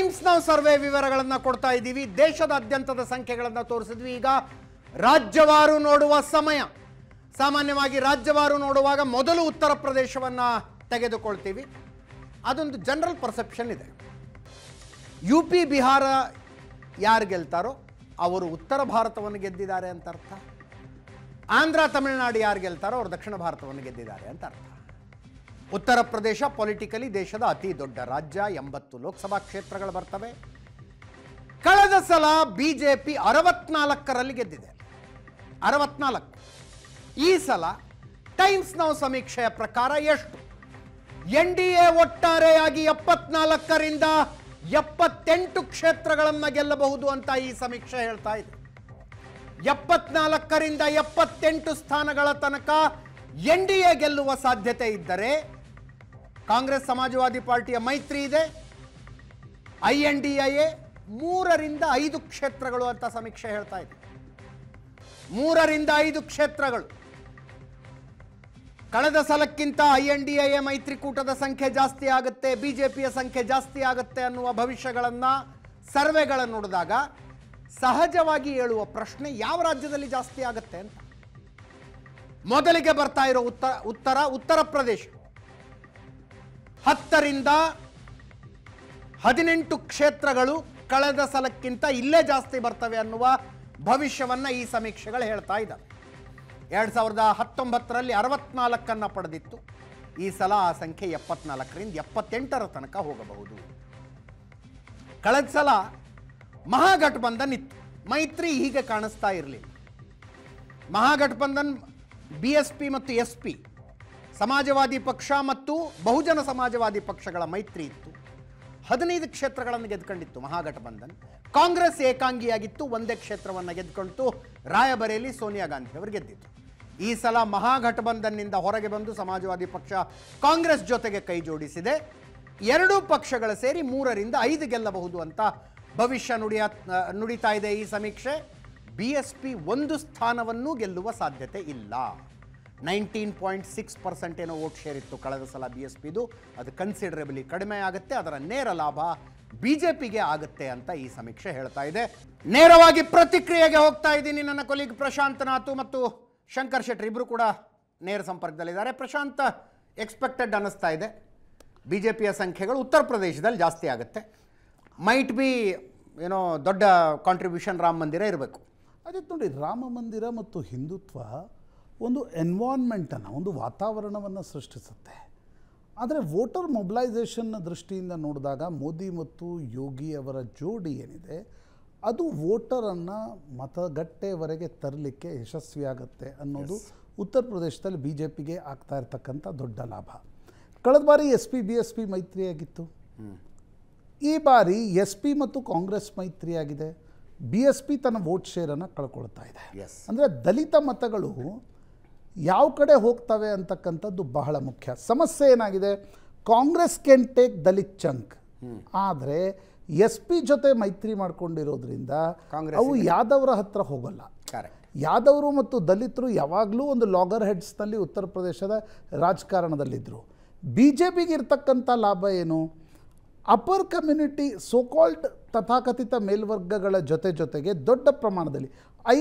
Times ನಾವು survey ವಿವರಗಳನ್ನು ಕೊಡ್ತಾ ಇದ್ದೀವಿ. ದೇಶದಾದ್ಯಂತದ ಸಂಖ್ಯೆಗಳನ್ನು ತೋರಿಸಿದ್ವಿ. ಈಗ ರಾಜ್ಯವಾರು ನೋಡುವ ಸಮಯ. ಸಾಮಾನ್ಯವಾಗಿ ರಾಜ್ಯವಾರು ನೋಡುವಾಗ ಮೊದಲು ಉತ್ತರ ಪ್ರದೇಶವನ್ನು ತೆಗೆದುಕೊಳ್ತೀವಿ. ಅದೊಂದು ಜನರಲ್ ಪರ್ಸೆಪ್ಷನ್ ಇದೆ. ಯು ಪಿ ಬಿಹಾರ ಯಾರು ಗೆಲ್ತಾರೋ ಅವರು ಉತ್ತರ ಭಾರತವನ್ನು ಗೆದ್ದಿದ್ದಾರೆ ಅಂತ ಅರ್ಥ. ಆಂಧ್ರ ತಮಿಳುನಾಡು ಯಾರು ಗೆಲ್ತಾರೋ ಅವರು ದಕ್ಷಿಣ ಭಾರತವನ್ನು ಗೆದ್ದಿದ್ದಾರೆ ಅಂತ ಅರ್ಥ. ಉತ್ತರ ಪ್ರದೇಶ ಪೊಲಿಟಿಕಲಿ ದೇಶದ ಅತಿ ದೊಡ್ಡ ರಾಜ್ಯ. 80 ಲೋಕಸಭಾ ಕ್ಷೇತ್ರಗಳು ಬರ್ತವೆ. ಕಳೆದ ಸಲ ಬಿಜೆಪಿ 64ರಲ್ಲಿ ಗೆದ್ದಿದೆ. 64. ಈ ಸಲ ಟೈಮ್ಸ್ ನೌ ಸಮೀಕ್ಷೆಯ ಪ್ರಕಾರ ಎಷ್ಟು? NDA ಒಟ್ಟಾರೆಯಾಗಿ 74ರಿಂದ 78 ಕ್ಷೇತ್ರಗಳನ್ನು ಗೆಲ್ಲಬಹುದು ಅಂತ ಈ ಸಮೀಕ್ಷೆ ಹೇಳ್ತಾ ಇದೆ. 74ರಿಂದ 78 ಸ್ಥಾನಗಳ ತನಕ NDA ಗೆಲ್ಲುವ ಸಾಧ್ಯತೆ ಇದ್ದರೆ, ಕಾಂಗ್ರೆಸ್ ಸಮಾಜವಾದಿ ಪಾರ್ಟಿಯ ಮೈತ್ರಿ ಇದೆ, INDA 3ರಿಂದ 5 ಕ್ಷೇತ್ರಗಳು ಅಂತ ಸಮೀಕ್ಷೆ ಹೇಳ್ತಾ ಇದೆ. 3ರಿಂದ 5 ಕ್ಷೇತ್ರಗಳು. ಕಳೆದ ಸಲಕ್ಕಿಂತ INDA ಮೈತ್ರಿಕೂಟದ ಸಂಖ್ಯೆ ಜಾಸ್ತಿ ಆಗುತ್ತೆ, ಬಿಜೆಪಿಯ ಸಂಖ್ಯೆ ಜಾಸ್ತಿ ಆಗುತ್ತೆ ಅನ್ನುವ ಭವಿಷ್ಯಗಳನ್ನು, ಸರ್ವೆಗಳನ್ನು ನೋಡಿದಾಗ ಸಹಜವಾಗಿ ಹೇಳುವ ಪ್ರಶ್ನೆ ಯಾವ ರಾಜ್ಯದಲ್ಲಿ ಜಾಸ್ತಿ ಆಗುತ್ತೆ ಅಂತ. ಮೊದಲಿಗೆ ಬರ್ತಾ ಇರೋ ಉತ್ತರ ಪ್ರದೇಶ. 10ರಿಂದ 18 ಕ್ಷೇತ್ರಗಳು ಕಳೆದ ಸಲಕ್ಕಿಂತ ಇಲ್ಲೇ ಜಾಸ್ತಿ ಬರ್ತವೆ ಅನ್ನುವ ಭವಿಷ್ಯವನ್ನು ಈ ಸಮೀಕ್ಷೆಗಳು ಹೇಳ್ತಾ ಇದ್ದಾವೆ. 2019ರಲ್ಲಿ 64 ಪಡೆದಿತ್ತು. ಈ ಸಲ ಆ ಸಂಖ್ಯೆ 74ರಿಂದ 78ರ ತನಕ ಹೋಗಬಹುದು. ಕಳೆದ ಸಲ ಮಹಾಗಠಬಂಧನ್ ಇತ್ತು, ಮೈತ್ರಿ ಹೀಗೆ ಕಾಣಿಸ್ತಾ ಇರಲಿಲ್ಲ. ಮಹಾಗಠಬಂಧನ್ BSP ಮತ್ತು SP, ಸಮಾಜವಾದಿ ಪಕ್ಷ ಮತ್ತು ಬಹುಜನ ಸಮಾಜವಾದಿ ಪಕ್ಷಗಳ ಮೈತ್ರಿ ಇತ್ತು. 15 ಕ್ಷೇತ್ರಗಳನ್ನು ಗೆದ್ಕೊಂಡಿತ್ತು ಮಹಾಗಠಬಂಧನ್. ಕಾಂಗ್ರೆಸ್ ಏಕಾಂಗಿಯಾಗಿತ್ತು, ಒಂದೇ ಕ್ಷೇತ್ರವನ್ನು ಗೆದ್ಕೊಂಡಿತು. ರಾಯಬರೇಲಿ ಸೋನಿಯಾ ಗಾಂಧಿ ಅವರು ಗೆದ್ದಿತ್ತು. ಈ ಸಲ ಮಹಾಗಠಬಂಧನ್ನಿಂದ ಹೊರಗೆ ಬಂದು ಸಮಾಜವಾದಿ ಪಕ್ಷ ಕಾಂಗ್ರೆಸ್ ಜೊತೆಗೆ ಕೈ ಜೋಡಿಸಿದೆ. ಎರಡೂ ಪಕ್ಷಗಳು ಸೇರಿ 3ರಿಂದ 5 ಗೆಲ್ಲಬಹುದು ಅಂತ ಭವಿಷ್ಯ ನುಡಿತಾ ಇದೆ ಈ ಸಮೀಕ್ಷೆ. BSP 1 ಸ್ಥಾನವನ್ನೂ ಗೆಲ್ಲುವ ಸಾಧ್ಯತೆ ಇಲ್ಲ. 19.6% ಏನೋ ವೋಟ್ ಶೇರ್ ಇತ್ತು ಕಳೆದ ಸಲ BSPದು. ಅದು ಕನ್ಸಿಡರೇಬಲಿ ಕಡಿಮೆ ಆಗುತ್ತೆ. ಅದರ ನೇರ ಲಾಭ ಬಿಜೆಪಿಗೆ ಆಗುತ್ತೆ ಅಂತ ಈ ಸಮೀಕ್ಷೆ ಹೇಳ್ತಾ ಇದೆ. ನೇರವಾಗಿ ಪ್ರತಿಕ್ರಿಯೆಗೆ ಹೋಗ್ತಾ ಇದ್ದೀನಿ. ನನ್ನ ಕೊಲೀಗ್ ಪ್ರಶಾಂತ್ ನಾಥು ಮತ್ತು ಶಂಕರ್ ಶೆಟ್ಟಿ ಇಬ್ಬರು ಕೂಡ ನೇರ ಸಂಪರ್ಕದಲ್ಲಿದ್ದಾರೆ. ಪ್ರಶಾಂತ್, ಎಕ್ಸ್ಪೆಕ್ಟೆಡ್ ಅನ್ನಿಸ್ತಾ ಇದೆ ಬಿಜೆಪಿಯ ಸಂಖ್ಯೆಗಳು ಉತ್ತರ ಪ್ರದೇಶದಲ್ಲಿ ಜಾಸ್ತಿ ಆಗುತ್ತೆ. ಮೈಟ್ ಬಿ ಏನೋ ದೊಡ್ಡ ಕಾಂಟ್ರಿಬ್ಯೂಷನ್ ರಾಮ ಮಂದಿರ ಇರಬೇಕು. ಅದೇ ನೋಡಿ, ರಾಮ ಮಂದಿರ ಮತ್ತು ಹಿಂದುತ್ವ ಒಂದು ಎನ್ವಾನ್ಮೆಂಟನ್ನು, ಒಂದು ವಾತಾವರಣವನ್ನು ಸೃಷ್ಟಿಸುತ್ತೆ. ಆದರೆ ವೋಟರ್ ಮೊಬಿಲೈಸೇಷನ್ನ ದೃಷ್ಟಿಯಿಂದ ನೋಡಿದಾಗ ಮೋದಿ ಮತ್ತು ಯೋಗಿ ಅವರ ಜೋಡಿ ಏನಿದೆ ಅದು ವೋಟರನ್ನು ಮತಗಟ್ಟೆವರೆಗೆ ತರಲಿಕ್ಕೆ ಯಶಸ್ವಿಯಾಗುತ್ತೆ ಅನ್ನೋದು ಉತ್ತರ ಪ್ರದೇಶದಲ್ಲಿ BJPಗೆ ಆಗ್ತಾ ಇರ್ತಕ್ಕಂಥ ದೊಡ್ಡ ಲಾಭ. ಕಳೆದ ಬಾರಿ SP BSP ಮೈತ್ರಿಯಾಗಿತ್ತು. ಈ ಬಾರಿ SP ಮತ್ತು ಕಾಂಗ್ರೆಸ್ ಮೈತ್ರಿಯಾಗಿದೆ. BSP ತನ್ನ ವೋಟ್ ಶೇರನ್ನು ಕಳ್ಕೊಳ್ತಾ ಇದೆ. ಅಂದರೆ ದಲಿತ ಮತಗಳು ಯಾವ ಕಡೆ ಹೋಗ್ತವೆ ಅಂತಕ್ಕಂಥದ್ದು ಬಹಳ ಮುಖ್ಯ. ಸಮಸ್ಯೆ ಏನಾಗಿದೆ, Congress can take Dalit chunk, ಆದರೆ SP ಜೊತೆ ಮೈತ್ರಿ ಮಾಡ್ಕೊಂಡಿರೋದ್ರಿಂದ ಅವು ಯಾದವರ ಹತ್ರ ಹೋಗಲ್ಲ. ಯಾದವರು ಮತ್ತು ದಲಿತರು ಯಾವಾಗಲೂ ಒಂದು ಲಾಗರ್ ಹೆಡ್ಸ್ನಲ್ಲಿ ಉತ್ತರ ಪ್ರದೇಶದ ರಾಜಕಾರಣದಲ್ಲಿದ್ದರು. BJPಗೆ ಇರ್ತಕ್ಕಂಥ ಲಾಭ ಏನು, ಅಪರ್ ಕಮ್ಯುನಿಟಿ ಸೋಕಾಲ್ಡ್ ತಥಾಕಥಿತ ಮೇಲ್ವರ್ಗಗಳ ಜೊತೆಗೆ ದೊಡ್ಡ ಪ್ರಮಾಣದಲ್ಲಿ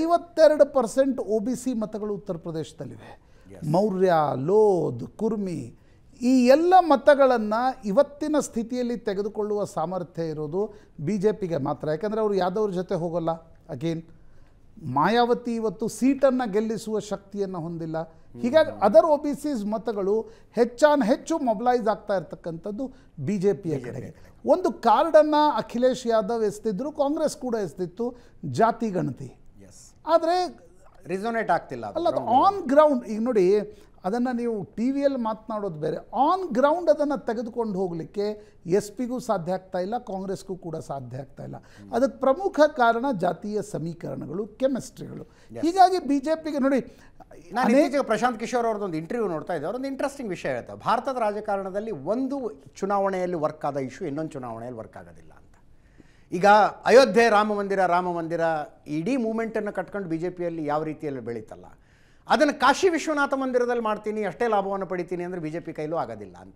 52% OBC ಮತಗಳು ಉತ್ತರ ಪ್ರದೇಶದಲ್ಲಿವೆ. ಮೌರ್ಯ, ಲೋಧ್, ಕುರ್ಮಿ ಈ ಎಲ್ಲ ಮತಗಳನ್ನು ಇವತ್ತಿನ ಸ್ಥಿತಿಯಲ್ಲಿ ತೆಗೆದುಕೊಳ್ಳುವ ಸಾಮರ್ಥ್ಯ ಇರೋದು BJPಗೆ ಮಾತ್ರ. ಯಾಕಂದರೆ ಅವರು ಯಾದವ್ರ ಜೊತೆ ಹೋಗೋಲ್ಲ. ಅಗೇನ್ ಮಾಯಾವತಿ ಇವತ್ತು ಸೀಟನ್ನು ಗೆಲ್ಲಿಸುವ ಶಕ್ತಿಯನ್ನು ಹೊಂದಿಲ್ಲ. ಹೀಗಾಗಿ ಅದರ್ OBCs ಮತಗಳು ಹೆಚ್ಚು ಮೊಬಿಲೈಸ್ ಆಗ್ತಾ ಇರ್ತಕ್ಕಂಥದ್ದು BJPಯ ಕಡೆಗೆ. ಒಂದು ಕಾರ್ಡನ್ನು ಅಖಿಲೇಶ್ ಯಾದವ್ ಎಸ್ತಿದ್ರು, ಕಾಂಗ್ರೆಸ್ ಕೂಡ ಎಸ್ತಿತ್ತು, ಜಾತಿ ಗಣತಿ. ಆದರೆ ರಿಸೋನೇಟ್ ಆಗ್ತಿಲ್ಲ. ಅಲ್ಲ, ಅದು ಆನ್ ಗ್ರೌಂಡ್. ಈಗ ನೋಡಿ, ಅದನ್ನು ನೀವು TVಯಲ್ಲಿ ಮಾತನಾಡೋದು ಬೇರೆ, ಆನ್ ಗ್ರೌಂಡ್ ಅದನ್ನು ತೆಗೆದುಕೊಂಡು ಹೋಗಲಿಕ್ಕೆ SP ಗೂ ಸಾಧ್ಯ ಆಗ್ತಾ ಇಲ್ಲ, ಕಾಂಗ್ರೆಸ್ಗೂ ಕೂಡ ಸಾಧ್ಯ ಆಗ್ತಾ ಇಲ್ಲ. ಅದಕ್ಕೆ ಪ್ರಮುಖ ಕಾರಣ ಜಾತೀಯ ಸಮೀಕರಣಗಳು, ಕೆಮಿಸ್ಟ್ರಿಗಳು. ಹೀಗಾಗಿ BJPಗೆ ನೋಡಿ, ನಾನು ಪ್ರಶಾಂತ್ ಕಿಶೋರ್ ಅವ್ರದ್ದೊಂದು ಇಂಟರ್ವ್ಯೂ ನೋಡ್ತಾ ಇದ್ದೆ. ಅವರೊಂದು ಇಂಟ್ರೆಸ್ಟಿಂಗ್ ವಿಷಯ ಹೇಳ್ತಾರೆ. ಭಾರತದ ರಾಜಕಾರಣದಲ್ಲಿ ಒಂದು ಚುನಾವಣೆಯಲ್ಲಿ ವರ್ಕ್ ಆದ ಇಶ್ಯೂ ಇನ್ನೊಂದು ಚುನಾವಣೆಯಲ್ಲಿ ವರ್ಕ್ ಆಗೋದಿಲ್ಲ ಅಂತ. ಈಗ ಅಯೋಧ್ಯೆ ರಾಮ ಮಂದಿರ ಇಡೀ ಮೂಮೆಂಟನ್ನು ಕಟ್ಕೊಂಡು BJPಯಲ್ಲಿ ಯಾವ ರೀತಿಯಲ್ಲಿ ಬೆಳೀತಲ್ಲ, ಅದನ್ನು ಕಾಶಿ ವಿಶ್ವನಾಥ ಮಂದಿರದಲ್ಲಿ ಮಾಡ್ತೀನಿ, ಅಷ್ಟೇ ಲಾಭವನ್ನು ಪಡಿತೀನಿ ಅಂದರೆ BJP ಕೈಲೂ ಆಗೋದಿಲ್ಲ ಅಂತ.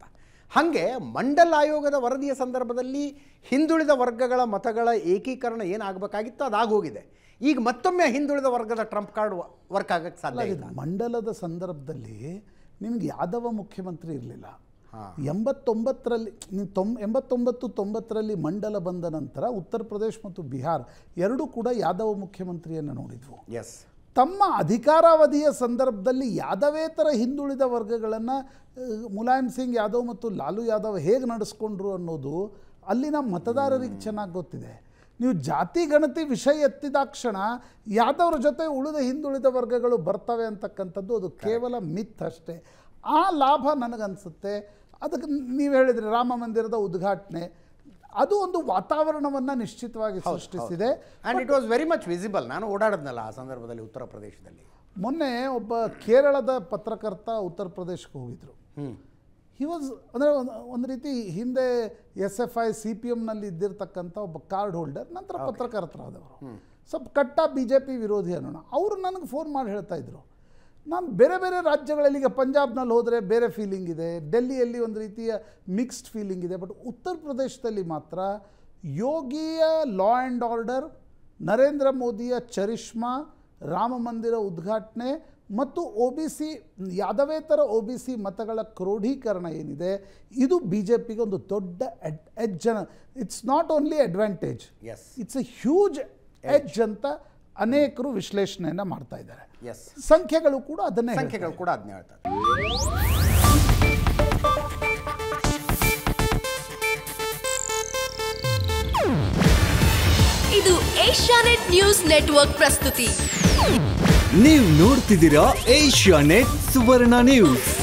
ಹಾಗೆ ಮಂಡಲ್ ಆಯೋಗದ ವರದಿಯ ಸಂದರ್ಭದಲ್ಲಿ ಹಿಂದುಳಿದ ವರ್ಗಗಳ ಮತಗಳ ಏಕೀಕರಣ ಏನಾಗಬೇಕಾಗಿತ್ತು ಅದಾಗೋಗಿದೆ. ಈಗ ಮತ್ತೊಮ್ಮೆ ಹಿಂದುಳಿದ ವರ್ಗದ ಟ್ರಂಪ್ ಕಾರ್ಡ್ ವರ್ಕ್ ಆಗಕ್ಕೆ ಸಾಧ್ಯ ಇಲ್ಲ. ಮಂಡಲದ ಸಂದರ್ಭದಲ್ಲಿ ನಿಮ್ಗೆ ಯಾದವ ಮುಖ್ಯಮಂತ್ರಿ ಇರಲಿಲ್ಲ. 89ರಲ್ಲಿ 89-90ರಲ್ಲಿ ಮಂಡಲ ಬಂದ ನಂತರ ಉತ್ತರ ಪ್ರದೇಶ್ ಮತ್ತು ಬಿಹಾರ್ ಎರಡೂ ಕೂಡ ಯಾದವ ಮುಖ್ಯಮಂತ್ರಿಯನ್ನು ನೋಡಿದ್ವು. ಎಸ್, ತಮ್ಮ ಅಧಿಕಾರಾವಧಿಯ ಸಂದರ್ಭದಲ್ಲಿ ಯಾದವೇತರ ಹಿಂದುಳಿದ ವರ್ಗಗಳನ್ನು ಮುಲಾಯಂ ಸಿಂಗ್ ಯಾದವ್ ಮತ್ತು ಲಾಲು ಯಾದವ್ ಹೇಗೆ ನಡೆಸ್ಕೊಂಡ್ರು ಅನ್ನೋದು ಅಲ್ಲಿನ ಮತದಾರರಿಗೆ ಚೆನ್ನಾಗಿ ಗೊತ್ತಿದೆ. ನೀವು ಜಾತಿ ಗಣತಿ ವಿಷಯ ಎತ್ತಿದಾಕ್ಷಣ ಯಾದವ್ರ ಜೊತೆ ಉಳಿದ ಹಿಂದುಳಿದ ವರ್ಗಗಳು ಬರ್ತವೆ ಅಂತಕ್ಕಂಥದ್ದು ಅದು ಕೇವಲ ಮಿತ್ ಅಷ್ಟೇ. ಆ ಲಾಭ ನನಗನ್ಸುತ್ತೆ. ಅದಕ್ಕೆ ನೀವು ಹೇಳಿದ್ರಿ ರಾಮ ಮಂದಿರದ ಉದ್ಘಾಟನೆ, ಅದು ಒಂದು ವಾತಾವರಣವನ್ನು ನಿಶ್ಚಿತವಾಗಿ ಸೃಷ್ಟಿಸಿದೆ. And it was very much visible. ನಾನು ಓಡಾಡಿದ್ನಲ್ಲ ಆ ಸಂದರ್ಭದಲ್ಲಿ ಉತ್ತರ ಪ್ರದೇಶದಲ್ಲಿ. ಮೊನ್ನೆ ಒಬ್ಬ ಕೇರಳದ ಪತ್ರಕರ್ತ ಉತ್ತರ ಪ್ರದೇಶಕ್ಕೆ ಹೋಗಿದ್ರು. ಹಿ ವಾಸ್ ಅಂದರೆ ಒಂದು ರೀತಿ ಹಿಂದೆ SFI CPMನಲ್ಲಿ ಇದ್ದಿರ್ತಕ್ಕಂಥ ಒಬ್ಬ ಕಾರ್ಡ್ ಹೋಲ್ಡರ್, ನಂತರ ಪತ್ರಕರ್ತರಾದವರು, ಸ್ವಲ್ಪ ಕಟ್ಟ BJP ವಿರೋಧಿ ಅನ್ನೋಣ. ಅವರು ನನಗೆ ಫೋನ್ ಮಾಡಿ ಹೇಳ್ತಾ ಇದ್ರು, ನಾನು ಬೇರೆ ಬೇರೆ ರಾಜ್ಯಗಳಲ್ಲಿ, ಈಗ ಪಂಜಾಬ್ನಲ್ಲಿ ಹೋದರೆ ಬೇರೆ ಫೀಲಿಂಗ್ ಇದೆ, ಡೆಲ್ಲಿಯಲ್ಲಿ ಒಂದು ರೀತಿಯ ಮಿಕ್ಸ್ಡ್ ಫೀಲಿಂಗ್ ಇದೆ, ಬಟ್ ಉತ್ತರ ಪ್ರದೇಶದಲ್ಲಿ ಮಾತ್ರ ಯೋಗಿಯ ಲಾ ಆ್ಯಂಡ್ ಆರ್ಡರ್, ನರೇಂದ್ರ ಮೋದಿಯ ಚರಿಷ್ಮಾ, ರಾಮ ಮಂದಿರ ಉದ್ಘಾಟನೆ ಮತ್ತು OBC ಯಾದವೇತರ OBC ಮತಗಳ ಕ್ರೋಢೀಕರಣ ಏನಿದೆ ಇದು BJPಗೆ ಒಂದು ದೊಡ್ಡ edge. It's not only advantage, it's a huge edge ಅಂತ ಅನೇಕರು ವಿಶ್ಲೇಷಣೆಯನ್ನು ಮಾಡ್ತಾ ಇದ್ದಾರೆ. ಸಂಖ್ಯೆಗಳು ಕೂಡ ಅದನ್ನೇ ಹೇಳ್ತಾರೆ. ಇದು ಏಷ್ಯಾನೆಟ್ ನ್ಯೂಸ್ ನೆಟ್ವರ್ಕ್ ಪ್ರಸ್ತುತಿ. ನೀವು ನೋಡ್ತಿದ್ದೀರಾ ಏಷ್ಯಾನೆಟ್ ಸುವರ್ಣ ನ್ಯೂಸ್.